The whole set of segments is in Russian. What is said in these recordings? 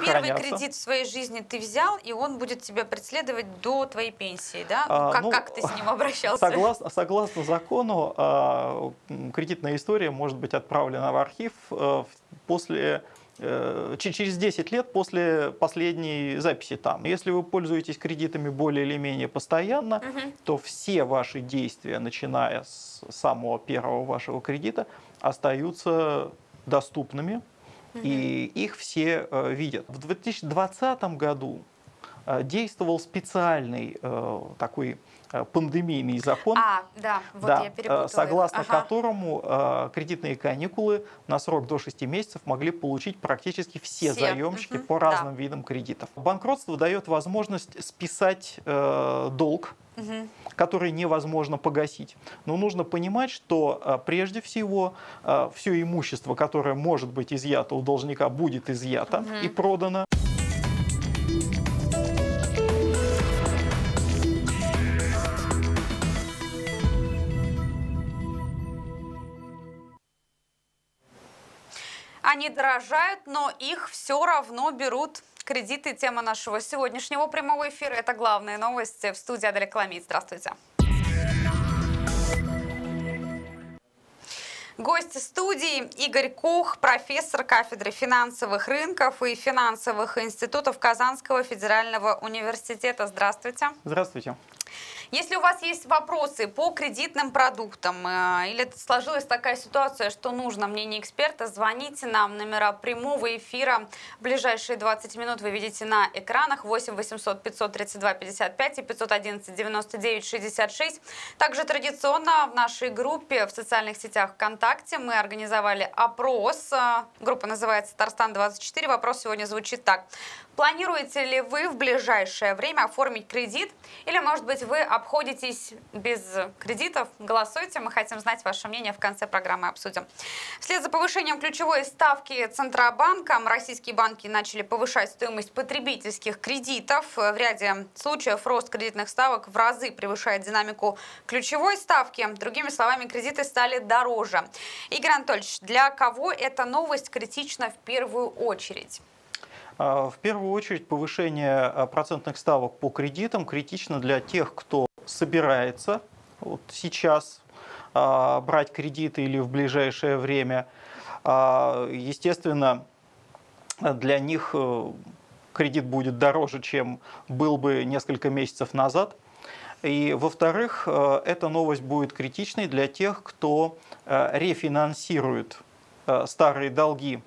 первый хранятся. кредит в своей жизни ты взял, и он будет тебя преследовать до твоей пенсии, да? Как ты с ним обращался? Согласно закону, кредитная история может быть отправлена в архив через 10 лет после последней записи там. Если вы пользуетесь кредитами более или менее постоянно, то все ваши действия, начиная с самого первого вашего кредита, остаются доступными, и их все видят. В 2020 году действовал специальный такой пандемийный закон, Да, я перепутала согласно которому кредитные каникулы на срок до 6 месяцев могли получить практически все заемщики по разным видам кредитов. Банкротство дает возможность списать долг, который невозможно погасить. Но нужно понимать, что прежде всего все имущество, которое может быть изъято у должника, будет изъято и продано. Они дорожают, но их все равно берут. Кредиты – тема нашего сегодняшнего прямого эфира. Это главные новости. В студии Аделя Коломиец. Здравствуйте. Гость студии Игорь Кох, профессор кафедры финансовых рынков и финансовых институтов Казанского федерального университета. Здравствуйте. Здравствуйте. Если у вас есть вопросы по кредитным продуктам или сложилась такая ситуация, что нужно мнение эксперта, звоните нам. Номера прямого эфира в ближайшие 20 минут вы видите на экранах: 8 800 532 55 и 511 99 66. Также традиционно в нашей группе в социальных сетях ВКонтакте мы организовали опрос. Группа называется «Татарстан-24». Вопрос сегодня звучит так. Планируете ли вы в ближайшее время оформить кредит? Или, может быть, вы обходитесь без кредитов? Голосуйте, мы хотим знать ваше мнение, в конце программы обсудим. Вслед за повышением ключевой ставки Центробанка российские банки начали повышать стоимость потребительских кредитов. В ряде случаев рост кредитных ставок в разы превышает динамику ключевой ставки. Другими словами, кредиты стали дороже. Игорь Анатольевич, для кого эта новость критична в первую очередь? В первую очередь повышение процентных ставок по кредитам критично для тех, кто собирается сейчас брать кредиты или в ближайшее время. Естественно, для них кредит будет дороже, чем был бы несколько месяцев назад. И, во-вторых, эта новость будет критичной для тех, кто рефинансирует старые долги,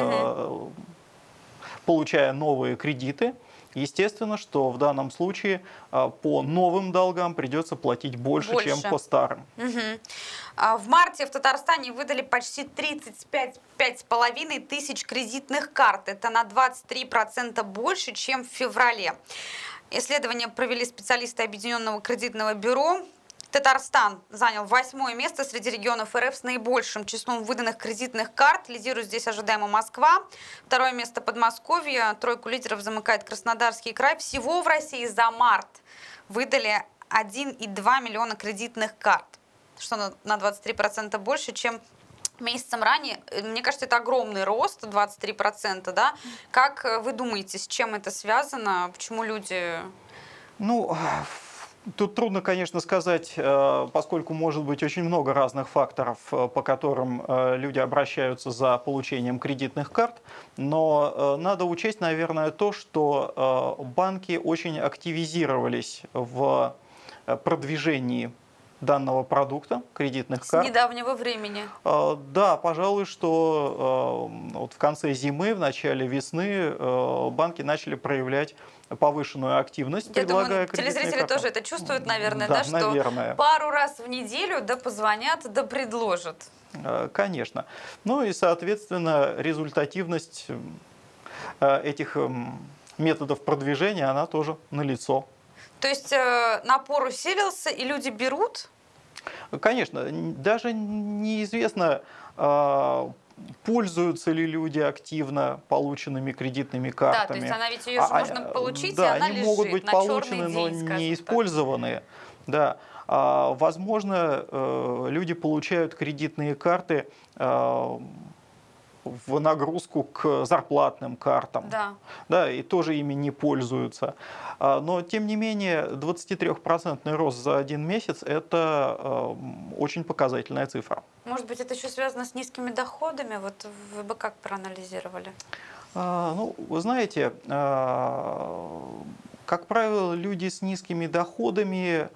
получая новые кредиты. Естественно, что в данном случае по новым долгам придется платить больше, чем по старым. В марте в Татарстане выдали почти 35,5 тысяч кредитных карт. Это на 23% больше, чем в феврале. Исследование провели специалисты Объединенного кредитного бюро. Татарстан занял 8-е место среди регионов РФ с наибольшим числом выданных кредитных карт. Лидирует здесь ожидаемо Москва. 2-е место Подмосковье. Тройку лидеров замыкает Краснодарский край. Всего в России за март выдали 1,2 миллиона кредитных карт, что на 23% больше, чем месяцем ранее. Мне кажется, это огромный рост, 23%. Да? Как вы думаете, с чем это связано? Почему люди... Тут трудно, конечно, сказать, поскольку может быть очень много разных факторов, по которым люди обращаются за получением кредитных карт. Но надо учесть, наверное, то, что банки очень активизировались в продвижении данного продукта, кредитных карт. С недавнего времени. Да, пожалуй, что в конце зимы, в начале весны банки начали проявлять повышенную активность, предлагая кредитные карты. Телезрители тоже это чувствуют, наверное, да, что наверное. Пару раз в неделю позвонят, предложат. Конечно. Ну и, соответственно, результативность этих методов продвижения, она тоже налицо. То есть напор усилился, и люди берут? Конечно. Даже неизвестно, пользуются ли люди активно полученными кредитными картами. Да, то есть она ведь ее же можно получить, да, и она они лежит могут быть на получены, но день, не использованные. Да. Возможно, люди получают кредитные карты в нагрузку к зарплатным картам. Да. Да, и тоже ими не пользуются. Но, тем не менее, 23% рост за один месяц – это очень показательная цифра. Может быть, это еще связано с низкими доходами? Вот вы бы как проанализировали? Ну, вы знаете, как правило, люди с низкими доходами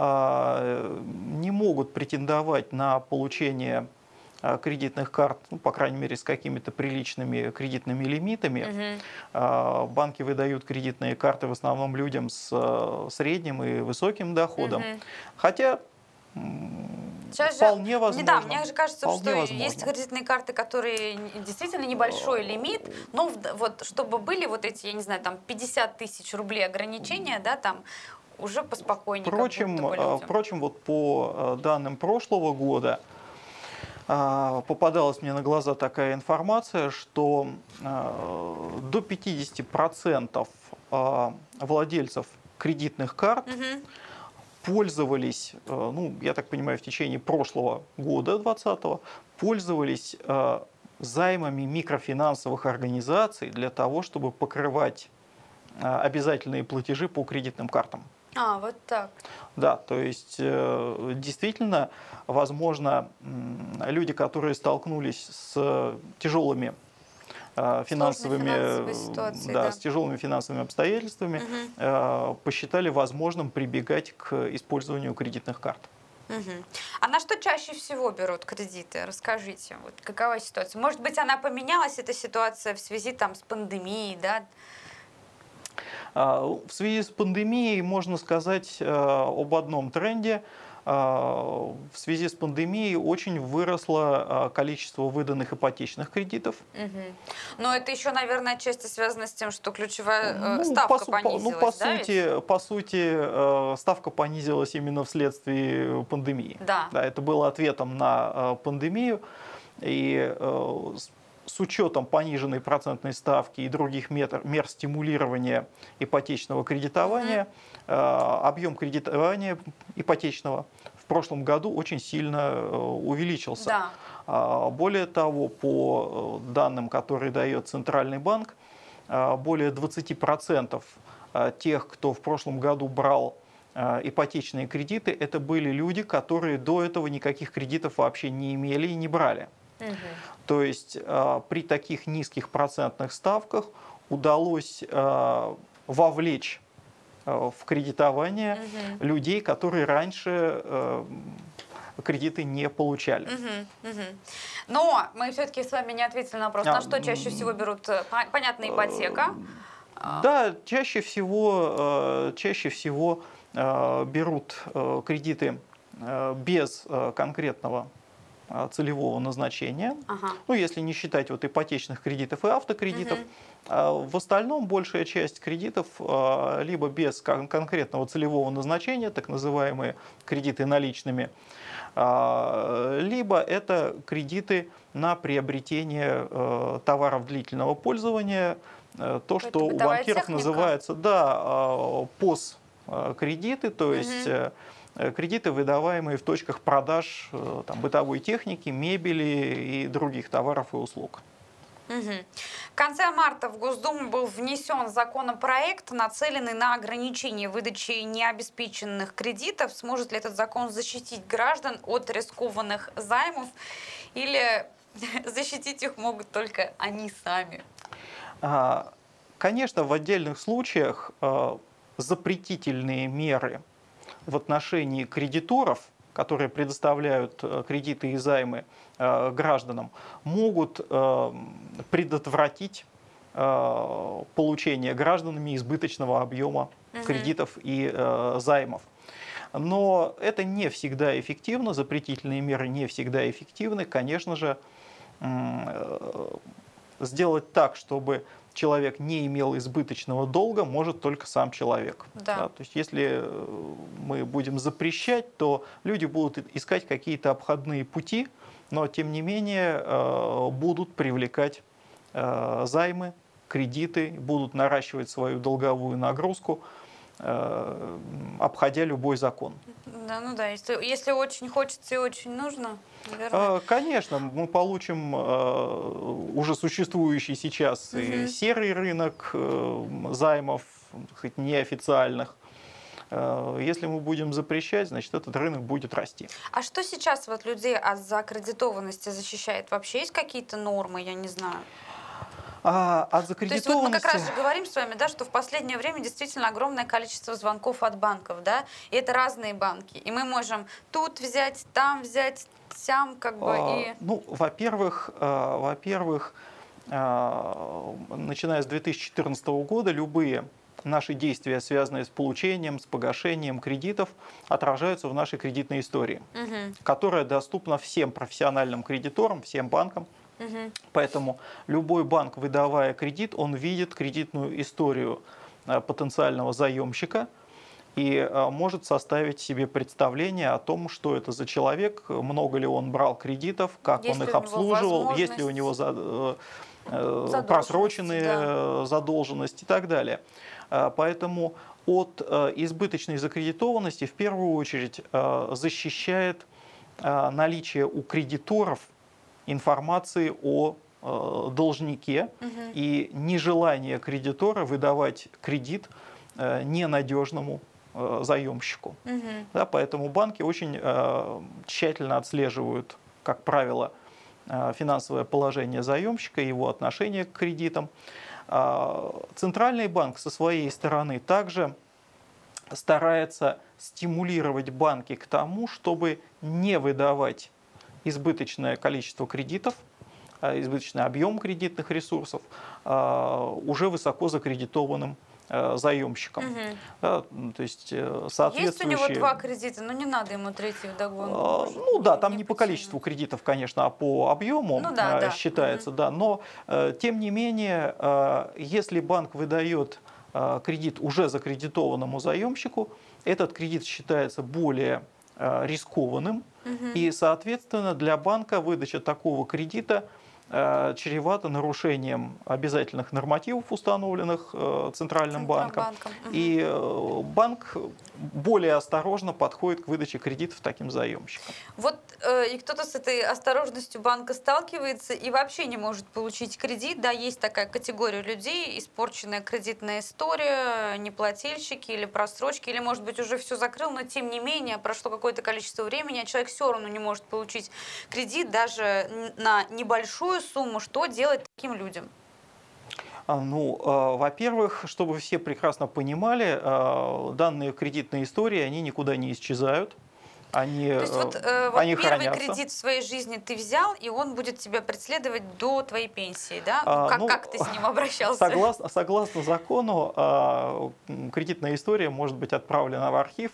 не могут претендовать на получение кредитных карт, ну, по крайней мере, с какими-то приличными кредитными лимитами. Банки выдают кредитные карты в основном людям с средним и высоким доходом. Хотя Сейчас вполне же, возможно. да, мне же кажется, вполне что возможно. есть кредитные карты, которые действительно небольшой лимит, но вот чтобы были вот эти, я не знаю, там 50 тысяч рублей ограничения, да, там уже поспокойнее. Впрочем, вот по данным прошлого года попадалась мне на глаза такая информация, что до 50% владельцев кредитных карт пользовались, ну, я так понимаю, в течение прошлого года, 2020, пользовались займами микрофинансовых организаций для того, чтобы покрывать обязательные платежи по кредитным картам. Вот так. Да, то есть действительно, возможно, люди, которые столкнулись с тяжелыми финансовыми, с тяжелыми финансовыми обстоятельствами, посчитали возможным прибегать к использованию кредитных карт. А на что чаще всего берут кредиты? Расскажите, вот какова ситуация? Может быть, она поменялась, эта ситуация, в связи там, с пандемией, да? В связи с пандемией можно сказать об одном тренде. В связи с пандемией очень выросло количество выданных ипотечных кредитов. Но это еще, наверное, отчасти связано с тем, что ключевая ставка понизилась, по сути, ставка понизилась именно вследствие пандемии. Да. Да, это было ответом на пандемию. И с учетом пониженной процентной ставки и других мер стимулирования ипотечного кредитования, объем кредитования ипотечного в прошлом году очень сильно увеличился. Да. Более того, по данным, которые дает Центральный банк, более 20% тех, кто в прошлом году брал ипотечные кредиты, это были люди, которые до этого никаких кредитов вообще не имели и не брали. То есть при таких низких процентных ставках удалось вовлечь в кредитование людей, которые раньше кредиты не получали. Но мы все-таки с вами не ответили на вопрос, на что чаще всего берут, понятно, ипотека. Да, чаще всего берут кредиты без конкретного целевого назначения, ну, если не считать вот ипотечных кредитов и автокредитов. В остальном большая часть кредитов либо без конкретного целевого назначения, так называемые кредиты наличными, либо это кредиты на приобретение товаров длительного пользования, то, что у банкиров называется, да, POS-кредиты, то есть кредиты, выдаваемые в точках продаж там, бытовой техники, мебели и других товаров и услуг. В конце марта в Госдуму был внесен законопроект, нацеленный на ограничение выдачи необеспеченных кредитов. Сможет ли этот закон защитить граждан от рискованных займов или защитить их могут только они сами? Конечно, в отдельных случаях запретительные меры в отношении кредиторов, которые предоставляют кредиты и займы гражданам, могут предотвратить получение гражданами избыточного объема кредитов и займов. Но это не всегда эффективно, запретительные меры не всегда эффективны. Конечно же, сделать так, чтобы человек не имел избыточного долга, может только сам человек. Да. Да, то есть если мы будем запрещать, то люди будут искать какие-то обходные пути, но тем не менее будут привлекать займы, кредиты, будут наращивать свою долговую нагрузку. обходя любой закон. Да, ну да, если очень хочется и очень нужно, наверное. Конечно, мы получим уже существующий сейчас и серый рынок займов, хоть неофициальных. Если мы будем запрещать, значит, этот рынок будет расти. А что сейчас вот людей от закредитованности защищает? Вообще есть какие-то нормы, я не знаю? От То есть вот мы как закредитованности... раз же говорим с вами, да, что в последнее время действительно огромное количество звонков от банков, да, и это разные банки, и мы можем тут взять, там взять, сям, как бы, и... Ну, во-первых, начиная с 2014 года любые наши действия, связанные с получением, с погашением кредитов, отражаются в нашей кредитной истории, которая доступна всем профессиональным кредиторам, всем банкам. Поэтому любой банк, выдавая кредит, он видит кредитную историю потенциального заемщика и может составить себе представление о том, что это за человек, много ли он брал кредитов, как он их обслуживал, есть ли у него просроченные задолженности и так далее. Поэтому от избыточной закредитованности в первую очередь защищает наличие у кредиторов информации о должнике и нежелание кредитора выдавать кредит ненадежному заемщику. Да, поэтому банки очень тщательно отслеживают, как правило, финансовое положение заемщика, его отношение к кредитам. Центральный банк со своей стороны также старается стимулировать банки к тому, чтобы не выдавать избыточное количество кредитов, избыточный объем кредитных ресурсов уже высоко закредитованным заемщикам. Да, то есть соответствующие... Есть у него 2 кредита, но не надо ему третий вдогонку. Ну да, там не по количеству кредитов, конечно, а по объему считается, да. Но тем не менее, если банк выдает кредит уже закредитованному заемщику, этот кредит считается более рискованным, и, соответственно, для банка выдача такого кредита чревато нарушением обязательных нормативов, установленных Центральным банком. И банк более осторожно подходит к выдаче кредитов таким заемщикам. Вот и кто-то с этой осторожностью банка сталкивается и вообще не может получить кредит. Да, есть такая категория людей: испорченная кредитная история, неплательщики или просрочки, или, может быть, уже все закрыл, но тем не менее прошло какое-то количество времени, а человек все равно не может получить кредит даже на небольшую сумму. Что делать таким людям? Ну, во-первых, чтобы все прекрасно понимали, данные кредитные истории, они никуда не исчезают. Они первый хранятся. кредит в своей жизни ты взял, и он будет тебя преследовать до твоей пенсии, да? Как ты с ним обращался? Согласно закону, кредитная история может быть отправлена в архив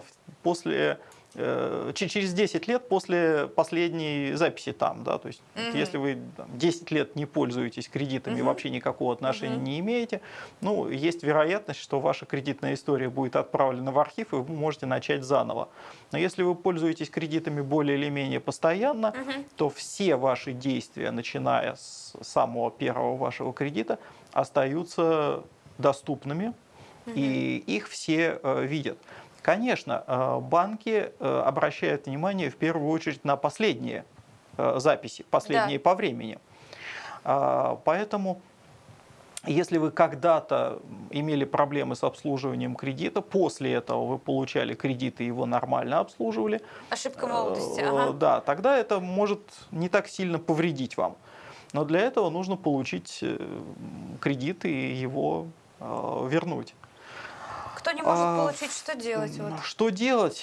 через 10 лет после последней записи там. Да? То есть, если вы 10 лет не пользуетесь кредитами, вообще никакого отношения не имеете, ну, есть вероятность, что ваша кредитная история будет отправлена в архив, и вы можете начать заново. Но если вы пользуетесь кредитами более или менее постоянно, то все ваши действия, начиная с самого первого вашего кредита, остаются доступными, и их все видят. Конечно, банки обращают внимание в первую очередь на последние записи, последние по времени. Поэтому, если вы когда-то имели проблемы с обслуживанием кредита, после этого вы получали кредит и его нормально обслуживали. Ошибка молодости. Да, тогда это может не так сильно повредить вам. Но для этого нужно получить кредит и его вернуть. Кто не может получить, что делать? Что делать?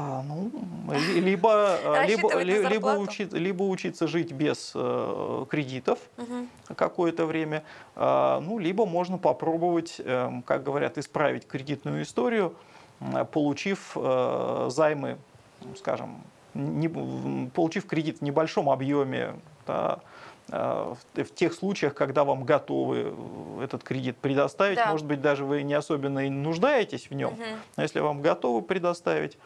Либо учиться жить без кредитов какое-то время, либо можно попробовать, как говорят, исправить кредитную историю, получив займы, скажем, получив кредит в небольшом объеме, да, в тех случаях, когда вам готовы этот кредит предоставить, может быть, даже вы не особенно и нуждаетесь в нем, но если вам готовы предоставить,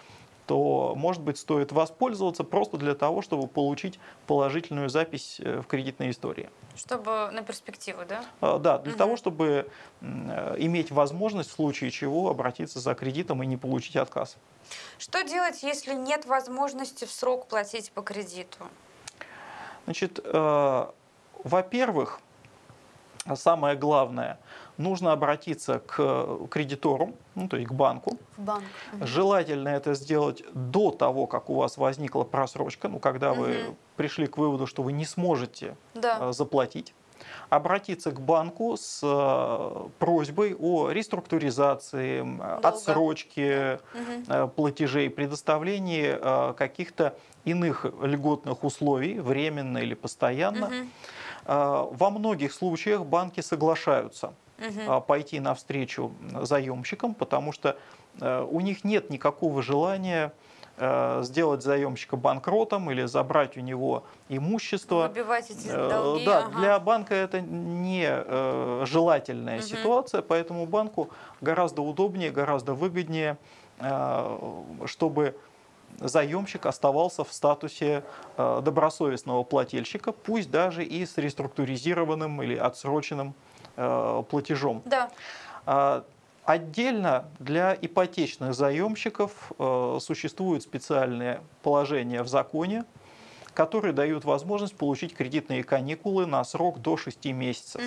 то, может быть, стоит воспользоваться просто для того, чтобы получить положительную запись в кредитной истории. Чтобы на перспективу, да? Да, для того, чтобы иметь возможность в случае чего обратиться за кредитом и не получить отказ. Что делать, если нет возможности в срок платить по кредиту? Значит, во-первых, самое главное, нужно обратиться к кредитору, ну, то есть к банку. В банк. Желательно это сделать до того, как у вас возникла просрочка, ну, когда вы пришли к выводу, что вы не сможете заплатить. Обратиться к банку с просьбой о реструктуризации, отсрочке платежей, предоставлении каких-то иных льготных условий, временно или постоянно. Во многих случаях банки соглашаются пойти навстречу заемщикам, потому что у них нет никакого желания сделать заемщика банкротом или забрать у него имущество. Выбивать эти долги. Да, для банка это не желательная ситуация, поэтому банку гораздо удобнее, гораздо выгоднее, чтобы заемщик оставался в статусе добросовестного плательщика, пусть даже и с реструктуризированным или отсроченным платежом. Да. Отдельно для ипотечных заемщиков существуют специальные положения в законе, которые дают возможность получить кредитные каникулы на срок до 6 месяцев.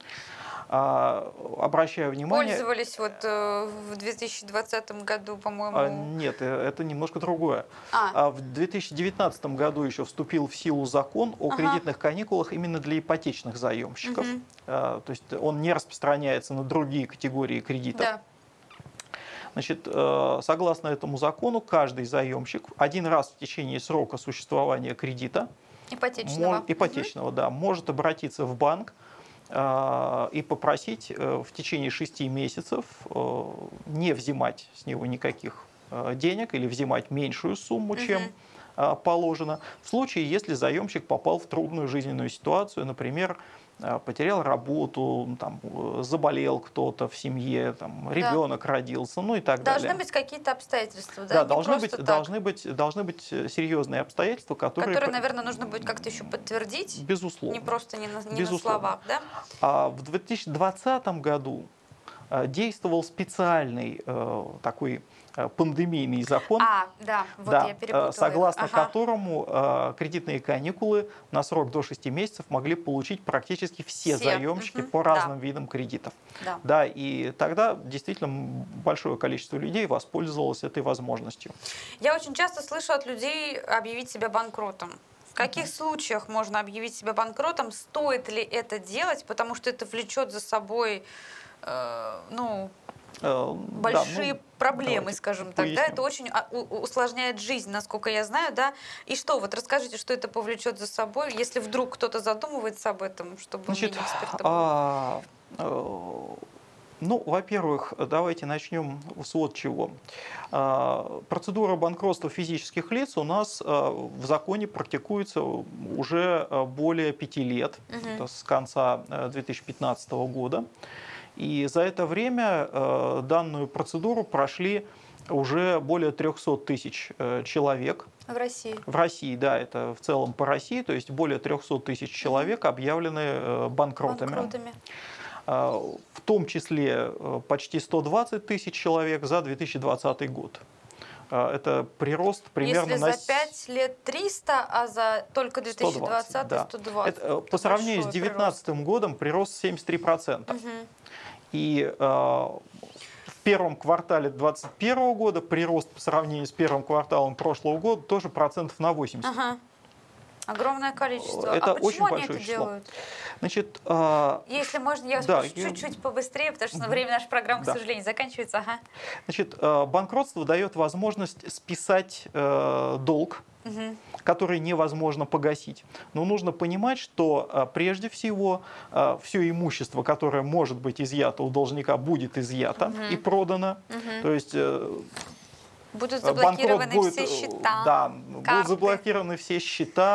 Обращаю внимание... Пользовались вот в 2020 году, по-моему. Нет, это немножко другое. В 2019 году еще вступил в силу закон о кредитных каникулах именно для ипотечных заемщиков. То есть он не распространяется на другие категории кредитов. Да. Значит, согласно этому закону, каждый заемщик один раз в течение срока существования кредита ипотечного, да, может обратиться в банк и попросить в течение 6 месяцев не взимать с него никаких денег или взимать меньшую сумму, чем положено, в случае, если заемщик попал в трудную жизненную ситуацию, например, потерял работу, там, заболел кто-то в семье, там, ребенок родился, ну и так далее. Должны быть какие-то обстоятельства, да? Да, должны быть серьезные обстоятельства, которые, наверное, нужно будет как-то еще подтвердить. Безусловно. Не просто не на словах, да? В 2020 году действовал специальный такой пандемийный закон, я перепутала согласно которому кредитные каникулы на срок до 6 месяцев могли получить практически все заемщики по разным видам кредитов. Да, и тогда действительно большое количество людей воспользовалось этой возможностью. Я очень часто слышу от людей объявить себя банкротом. В каких случаях можно объявить себя банкротом? Стоит ли это делать? Потому что это влечет за собой большие проблемы, скажем так. Да? Это очень усложняет жизнь, насколько я знаю. Да? И что? Вот расскажите, что это повлечет за собой, если вдруг кто-то задумывается об этом, чтобы мнение эксперта было? Во-первых, давайте начнем с вот чего. Процедура банкротства физических лиц у нас в законе практикуется уже более 5 лет, это с конца 2015 года. И за это время данную процедуру прошли уже более 300 тысяч человек. В России? В России, да, это в целом по России, то есть более 300 тысяч человек объявлены банкротами. В том числе почти 120 тысяч человек за 2020 год. Это прирост примерно Если за 5 лет 300, а за только 2020 120. По сравнению с 2019 годом прирост 73%. И в первом квартале 2021 года прирост по сравнению с первым кварталом прошлого года тоже процентов на 80. Огромное количество. Это почему очень они большое это число. делают? Значит, если можно, я спрошу чуть-чуть побыстрее, потому что время нашей программы, к сожалению, заканчивается. Значит, банкротство дает возможность списать долг, который невозможно погасить. Но нужно понимать, что прежде всего все имущество, которое может быть изъято у должника, будет изъято и продано. То есть будут заблокированы все счета. Да, будут заблокированы все счета,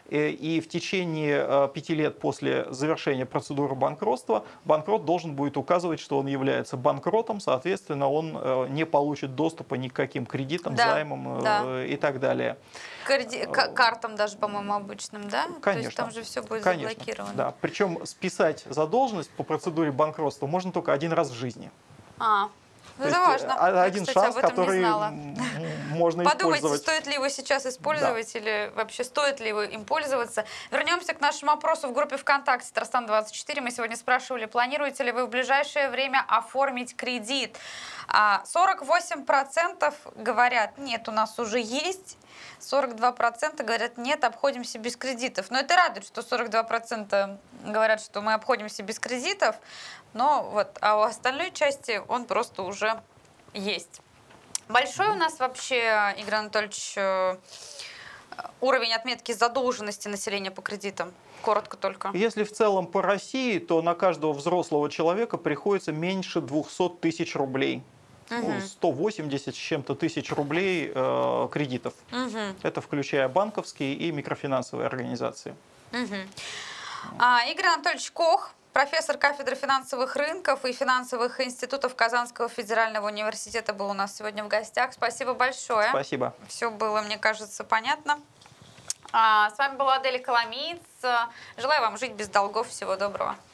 и в течение 5 лет после завершения процедуры банкротства банкрот должен будет указывать, что он является банкротом, соответственно, он не получит доступа ни к каким кредитам, займам и так далее. Картам даже, по-моему, обычным, да? Конечно. То есть там же все будет Конечно, заблокировано. да. Причем списать задолженность по процедуре банкротства можно только один раз в жизни. Ну, это важно. Один Я, кстати, шанс, который можно Подумайте, использовать. стоит ли его сейчас использовать или вообще стоит ли им пользоваться. Вернемся к нашему опросу в группе ВКонтакте Татарстан-24. Мы сегодня спрашивали, планируете ли вы в ближайшее время оформить кредит. 48% говорят, нет, у нас уже есть. 42% говорят, нет, обходимся без кредитов. Но это радует, что 42% говорят, что мы обходимся без кредитов, но вот, а у остальной части он просто уже есть. Большой у нас вообще, Игорь Анатольевич, уровень отметки задолженности населения по кредитам? Коротко только. Если в целом по России, то на каждого взрослого человека приходится меньше 200 тысяч рублей. 180 с чем-то тысяч рублей кредитов. Это включая банковские и микрофинансовые организации. Игорь Анатольевич Кох, профессор кафедры финансовых рынков и финансовых институтов Казанского федерального университета, был у нас сегодня в гостях. Спасибо большое. Спасибо. Все было, мне кажется, понятно. С вами была Аделя Коломиец. Желаю вам жить без долгов. Всего доброго.